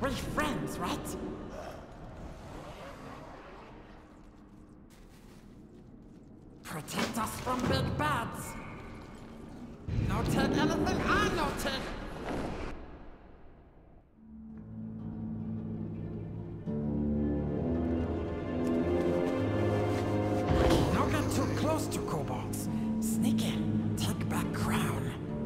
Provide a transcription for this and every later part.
We're friends, right? Protect us from big bads. No take anything, I no take. Don't get too close to kobolds. Sneak in, take back crown.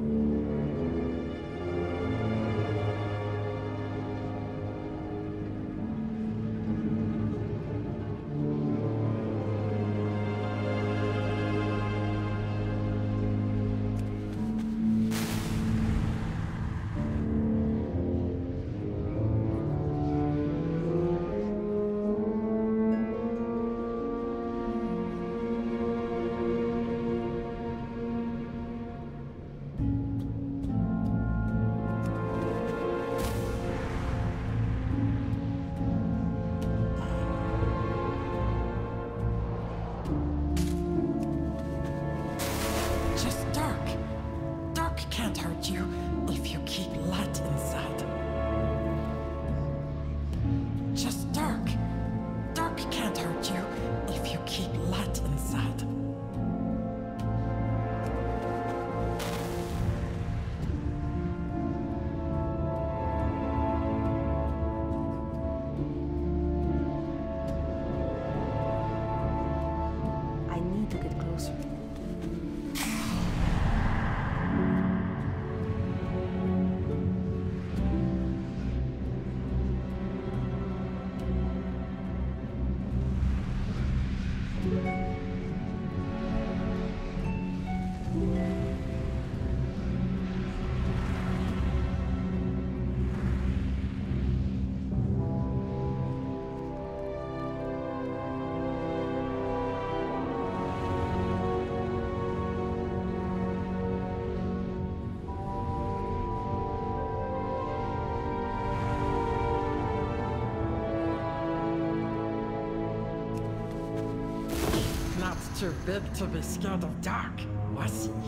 Too big to be scared of dark, was he?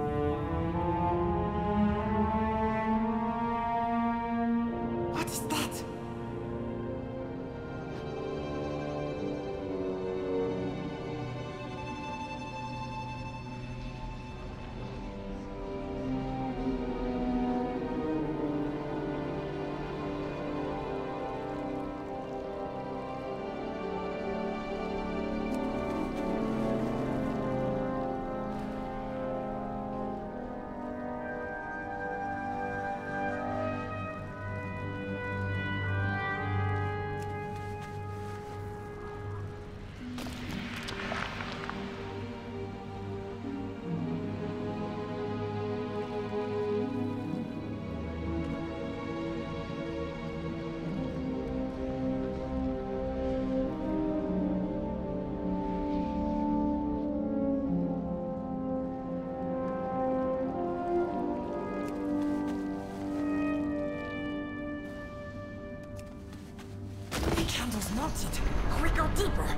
What is that? Candle's melted. We go deeper.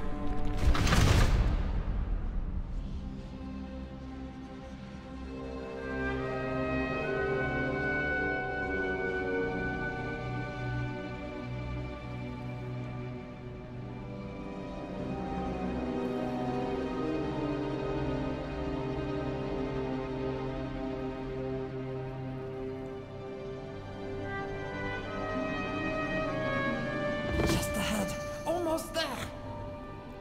Just ahead. Almost there.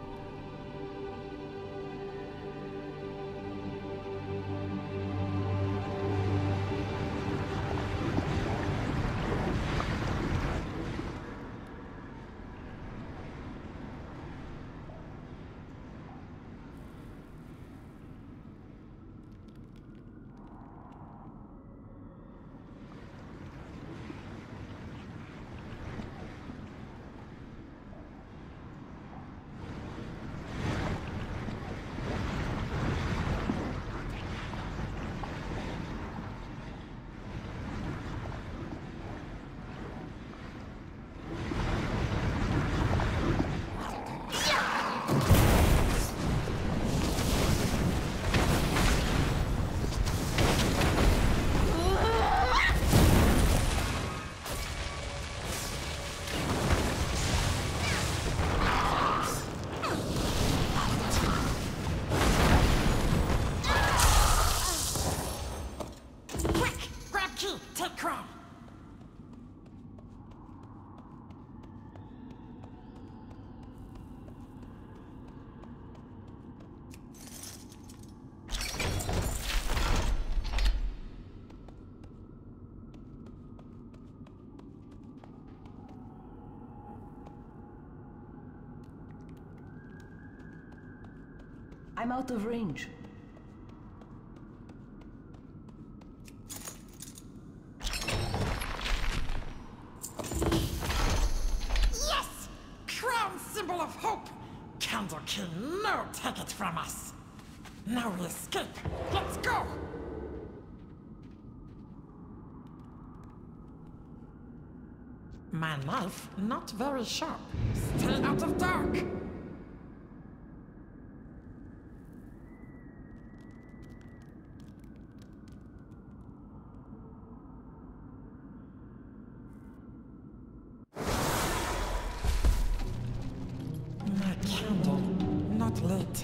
I'm out of range. Yes! Crown symbol of hope! Candle King, no take it from us! Now we escape! Let's go! My knife, not very sharp. Stay out of dark! My candle, not lit.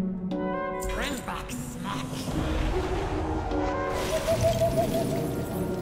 Bring back snack.